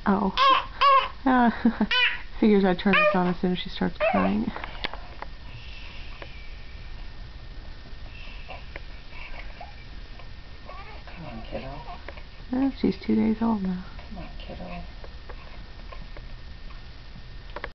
Oh. Figures I'd turn this on as soon as she starts crying. Come on, kiddo. She's 2 days old now. Come on, kiddo.